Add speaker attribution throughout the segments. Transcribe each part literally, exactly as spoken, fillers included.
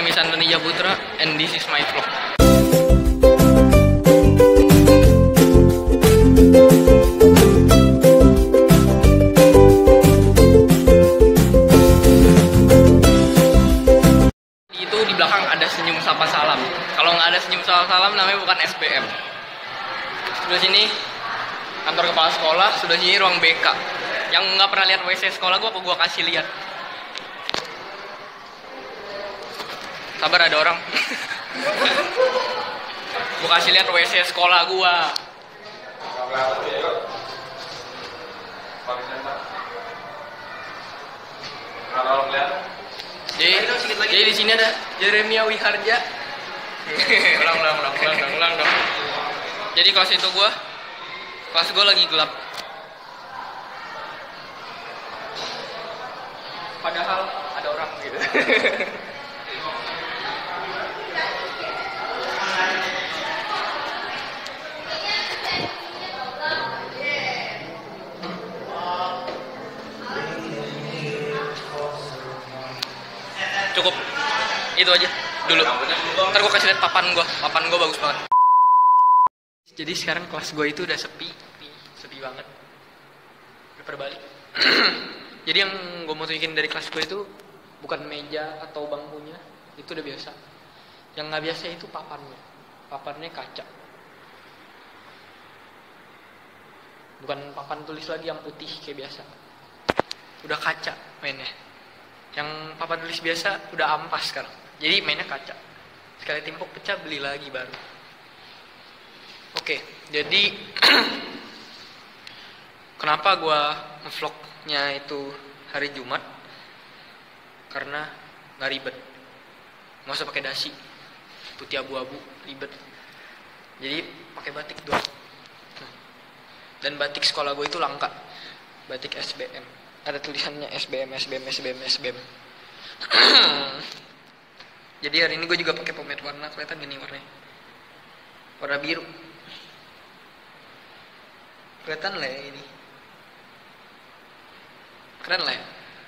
Speaker 1: name is Antoni Japutra and this is my vlog. Itu di belakang ada senyum sapa salam. Kalau nggak ada senyum sapa salam namanya bukan S B M. Sebelah sini kantor kepala sekolah, sudah sini ruang B K. Yang nggak pernah lihat W C sekolah gua, apa gua kasih lihat? Sabar, ada orang. Gua kasih lihat W C sekolah gua. Jadi, jadi di sini ada Jeremia Wiharja. ulang, ulang, ulang, ulang, ulang, ulang dong. Jadi kelas itu gua, kelas gua lagi gelap. Padahal ada orang gitu. Cukup itu aja dulu. Ntar gue kasih lihat papan gue, papan gue bagus banget. Jadi sekarang kelas gue itu udah sepi, sepi banget. Udah berbalik. Jadi yang gue mau tunjukin dari kelas gue itu bukan meja atau bangkunya, itu udah biasa. Yang nggak biasa itu papannya, papannya kaca. Bukan papan tulis lagi yang putih kayak biasa. Udah kaca mainnya. Yang papan tulis biasa udah ampas sekarang. Jadi mainnya kaca. Sekali timpuk pecah beli lagi baru. Oke, jadi kenapa gue ngevlognya itu hari Jumat? Karena nggak ribet. Nggak usah pakai dasi, putih abu-abu ribet. Jadi pakai batik doang. Dan batik sekolah gue itu langka. Batik S B M. Ada tulisannya S B M, S B M, S B M, S B M. Jadi hari ini gue juga pakai pomade warna, kelihatan gini warnanya. Warna biru. Kelihatan lah ya ini. Keren lah ya.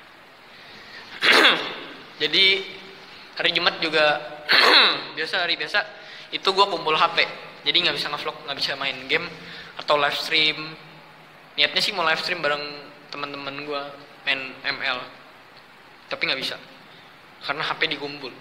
Speaker 1: Jadi hari Jumat juga biasa hari biasa itu gue kumpul H P. Jadi nggak bisa ngevlog, nggak bisa main game atau live stream. Niatnya sih mau live stream bareng teman-teman gue main M L, tapi nggak bisa karena H P dikumpul.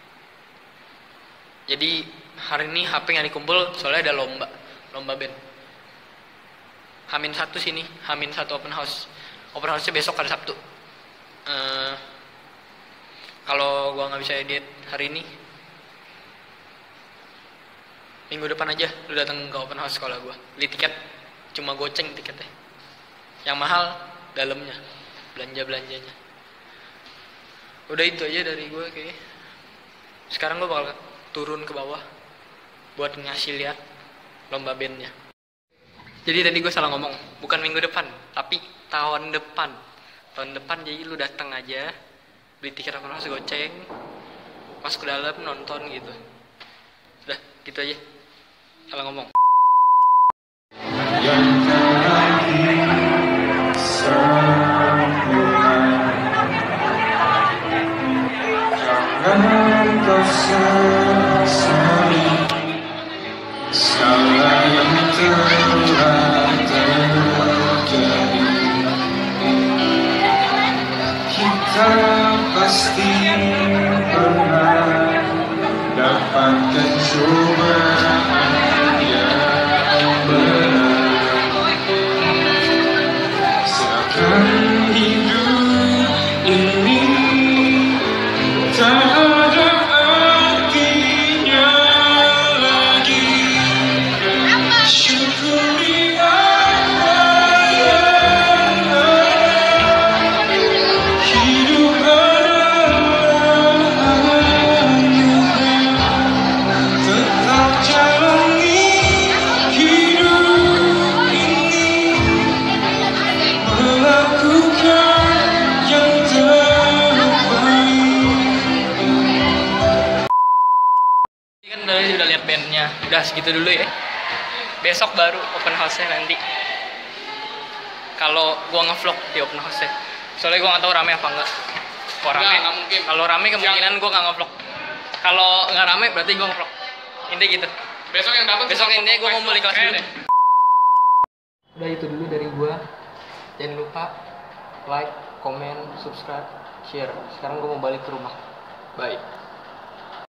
Speaker 1: Jadi hari ini H P nggak dikumpul soalnya ada lomba, lomba band. Hamin satu sini, Hamin satu open house. Open house-nya besok hari Sabtu. Uh, kalau gue nggak bisa edit hari ini, minggu depan aja lu datang ke open house sekolah gue. Beli tiket, cuma goceng tiketnya. Yang mahal dalamnya, belanja-belanjanya. Udah itu aja dari gue kayaknya. Sekarang gue bakal turun ke bawah buat ngasih lihat lomba bandnya. Jadi tadi gue salah ngomong, bukan minggu depan, tapi tahun depan. Tahun depan jadi lu datang aja, beli tiket apa masuk goceng, masuk ke dalam nonton gitu. Udah, gitu aja. Salah ngomong.
Speaker 2: Jangan kau sesali segala yang telah terjadi. Kita pasti pernah dapatkan cobaan yang berat. Seakan hidup ini tak ada artinya lagi. Syukuri apa yang ada. Hidup adalah anugerah. Tetap jalani hidup ini, melakukan yang terbaik.
Speaker 1: Kan tadi udah lihat bandnya, udah segitu dulu ya. Besok baru open house-nya nanti. Kalau gua ngevlog di open house-nya. Soalnya gua nggak tahu rame apa enggak. Kalau rame,
Speaker 3: nggak mungkin.
Speaker 1: kalau rame kemungkinan gua nggak ngevlog. Kalau nggak rame berarti gue ngevlog. Intinya gitu.
Speaker 3: Besok yang dapat
Speaker 1: Besok intinya gue mau beli kelas
Speaker 3: Keren
Speaker 1: dulu.
Speaker 3: deh.
Speaker 1: Udah itu dulu dari gue. Jangan lupa like, comment, subscribe, share. Sekarang gue mau balik ke rumah. Bye.